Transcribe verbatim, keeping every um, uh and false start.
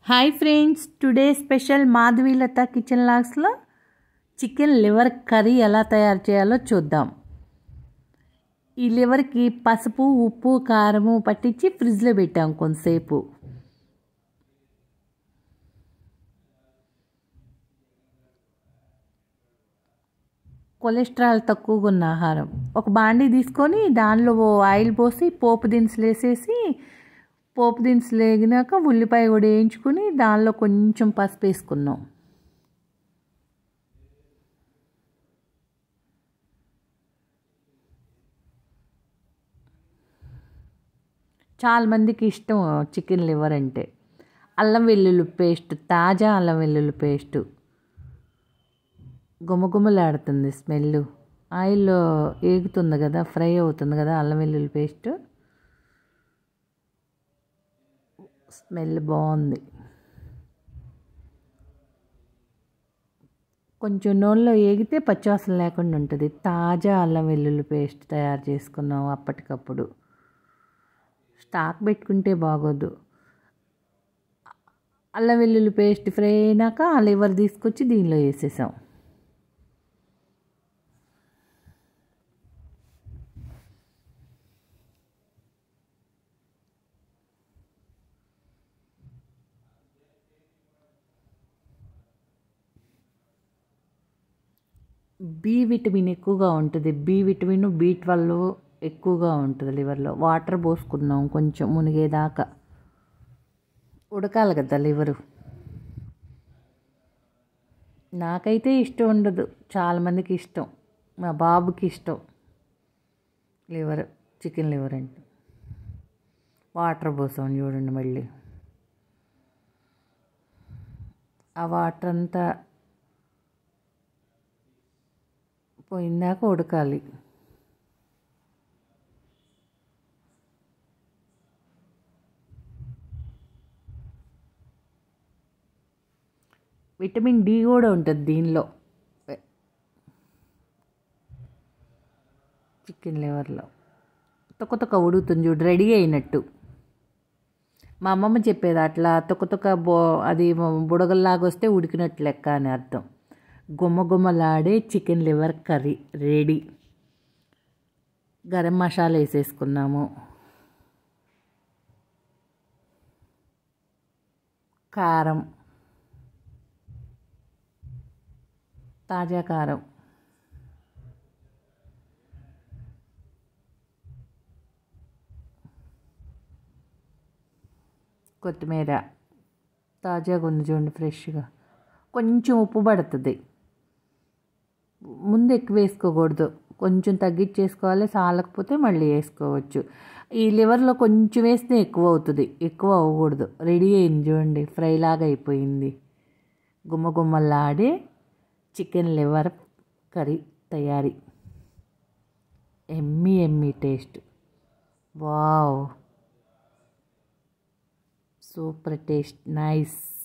Hi friends, today special Madhavilatha kitchen లాగ్స్లో chicken liver curry ఎలా తయారు చేయాలో చూద్దాం. ఈ లివర్కి పసుపు, ఉప్పు, కారము పట్టించి ఫ్రిడ్జ్లో పెట్టాం కొంతసేపు. కొలెస్ట్రాల్ తక్కువగా ఉన్న ఆహారం. ఒక బాండీ తీసుకొని దానిలో ఆయిల్ పోసి పోపు దినుసులు వేసేసి, పోపు దినుసులు వేగినాక ఉల్లిపాయ కూడా వేయించుకుని దానిలో కొంచెం పసుపు వేసుకున్నాం. చాలామందికి ఇష్టం చికెన్ లివర్ అంటే. అల్లం వెల్లుల్లి పేస్ట్, తాజా అల్లం వెల్లుల్లి పేస్టు గుమగుమలాడుతుంది స్మెల్. ఆయిల్లో వేగుతుంది కదా, ఫ్రై అవుతుంది కదా అల్లం వెల్లుల్లి పేస్ట్, స్మెల్ బాగుంది. కొంచెం నూనెలో వేగితే పచ్చివాసన లేకుండా ఉంటుంది. తాజా అల్లం వెల్లుల్లి పేస్ట్ తయారు చేసుకున్నాం అప్పటికప్పుడు. స్టాక్ పెట్టుకుంటే బాగోదు. అల్లం వెల్లుల్లి పేస్ట్ ఫ్రై అయినాక ఆ లివర్ తీసుకొచ్చి దీనిలో వేసేసాం. బి విటమిన్ ఎక్కువగా ఉంటుంది. బి విటమిన్, బి ట్వెల్వ్ ఎక్కువగా ఉంటుంది లివర్లో. వాటర్ పోసుకున్నాం కొంచెం మునిగేదాకా. ఉడకాలి కదా లివరు. నాకైతే ఇష్టం ఉండదు, చాలామందికి ఇష్టం. మా బాబుకి ఇష్టం లివర్, చికెన్ లివర్ అంటే. వాటర్ పోసాం చూడండి. మళ్ళీ ఆ వాటర్ అంతా పోయిందాక ఉడకాలి. విటమిన్ డి కూడా ఉంటుంది దీనిలో, చికెన్ లివర్లో. తొక్క తొక్క ఉడుకుతుంది చూడు, రెడీ అయినట్టు. మా అమ్మమ్మ చెప్పేది అట్లా తొక్క తొక్క బో అది బుడగల్లాగా వస్తే ఉడికినట్టు లెక్క అని అర్థం. గుమ్మగుమ్మలాడే chicken liver curry ready. Garam masala వేసేసుకున్నాము, కారం, తాజా కారం, కొత్తిమీర తాజాగా ఉంది చూడండి, ఫ్రెష్గా. కొంచెం ఉప్పు పడుతుంది. ముందు ఎక్కువ వేసుకోకూడదు, కొంచెం తగ్గించేసుకోవాలి. సాలకపోతే మళ్ళీ వేసుకోవచ్చు. ఈ లివర్లో కొంచెం వేస్తే ఎక్కువ అవుతుంది, ఎక్కువ అవ్వకూడదు. రెడీ అయింది చూడండి, ఫ్రై లాగా అయిపోయింది. గుమ్మగుమ్మలాడే చికెన్ లివర్ కర్రీ తయారీ. ఎమ్మీ ఎమ్మీ taste. Wow, super taste, nice.